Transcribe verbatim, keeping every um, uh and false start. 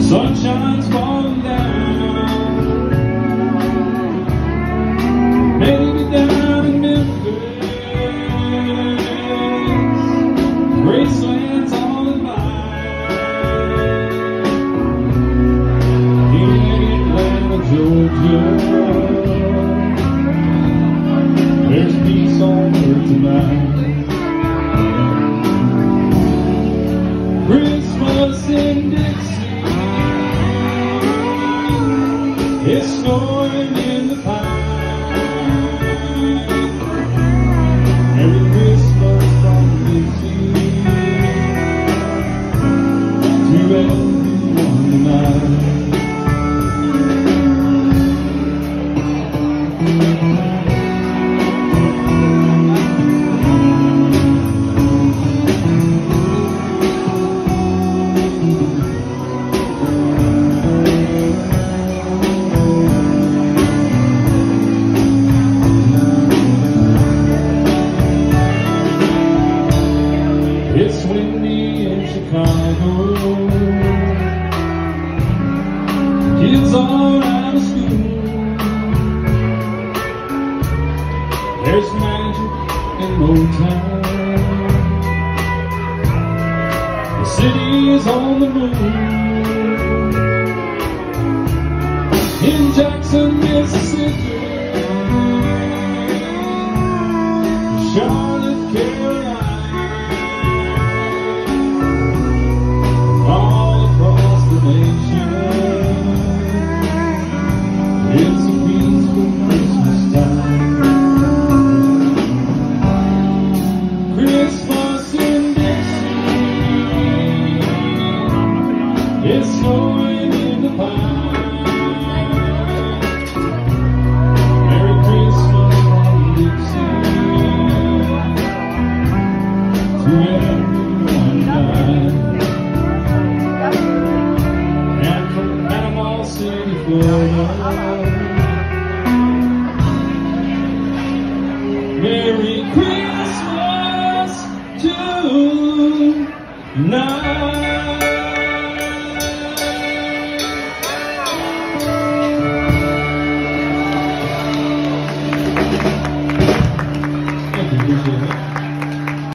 Sunshine's falling down, maybe down in Memphis, Graceland's all in mine. In Atlanta, Georgia, there's peace on earth tonight. Christmas in Dixie, it's snowing in the pine. Merry Christmas from Dixie to everyone tonight. It's windy in Chicago, kids are out of school. There's magic in Motown, the city is on the moon. In Jackson, Mississippi, Charlotte, Carolina, it's a peaceful Christmas time. Christmas in Dixie, it's snowing in the pine. Merry Christmas from Dixie to everyone.